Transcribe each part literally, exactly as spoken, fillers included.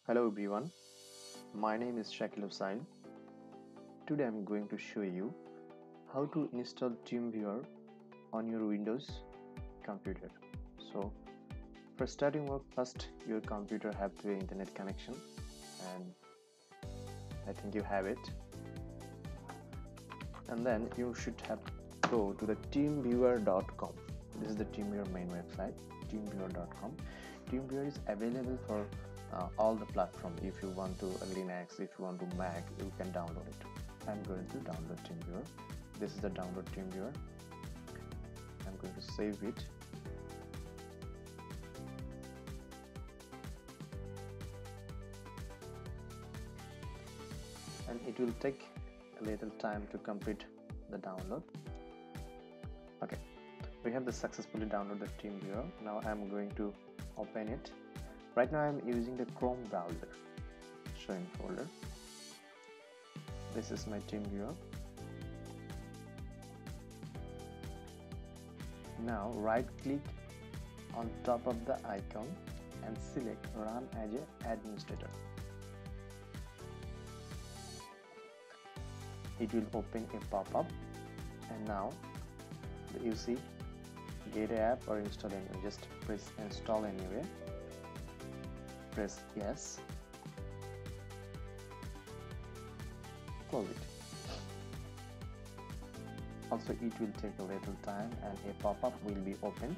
Hello everyone, my name is Shakil Hussain. Today I'm going to show you how to install TeamViewer on your Windows computer. So for starting work, first your computer have to have internet connection, and I think you have it. And then you should have to go to the teamviewer dot com. This is the TeamViewer main website, teamviewer dot com. TeamViewer is available for uh, all the platform. If you want to uh, Linux, if you want to Mac, you can download it. I'm going to download TeamViewer. This is the download TeamViewer. I'm going to save it. And it will take a little time to complete the download. Okay, we have the successfully downloaded TeamViewer. Now I'm going to open it. Right now I'm using the Chrome browser. Show in folder. This is my TeamViewer. Now right click on top of the icon and select Run as an Administrator. It will open a pop-up, and now you see get an app or install anywhere. Just press install anywhere. Press yes. Close it. Also, it will take a little time and a pop-up will be open.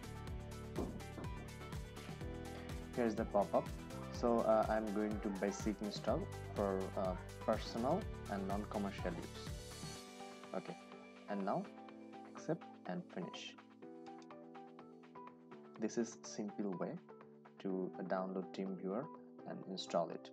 Here's the pop-up. So uh, I'm going to basic install for uh, personal and non-commercial use. Okay, and now accept and finish. This is simple way to uh, download TeamViewer and install it.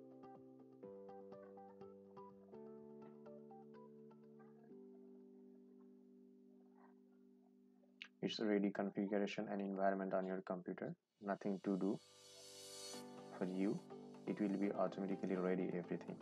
It's ready configuration and environment on your computer. Nothing to do for you. It will be automatically ready everything.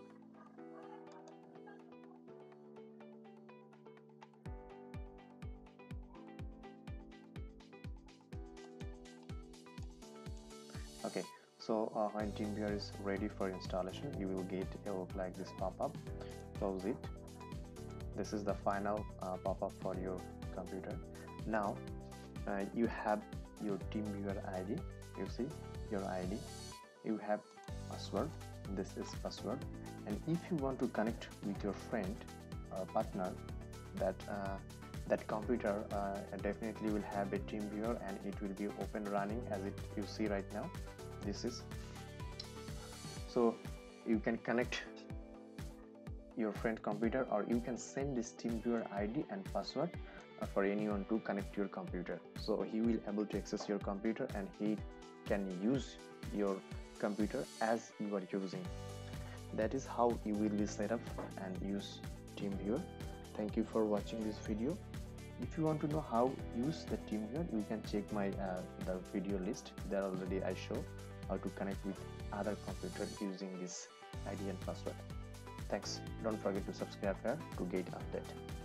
Okay, so uh, when TeamViewer is ready for installation, you will get a look like this pop-up. Close it. This is the final uh, pop-up for your computer. Now uh, you have your TeamViewer I D. You see your I D. You have password. This is password. And if you want to connect with your friend or partner, that uh, that computer uh, definitely will have a TeamViewer, and it will be open running as it you see right now. This is so you can connect your friend computer, or you can send this TeamViewer I D and password uh, for anyone to connect your computer. So he will able to access your computer, and he can use your computer as you are using. That is how you will be set up and use TeamViewer. Thank you for watching this video. If you want to know how use the TeamViewer, you can check my uh, the video list. There already I show how to connect with other computer using this I D and password. Thanks. Don't forget to subscribe here to get update.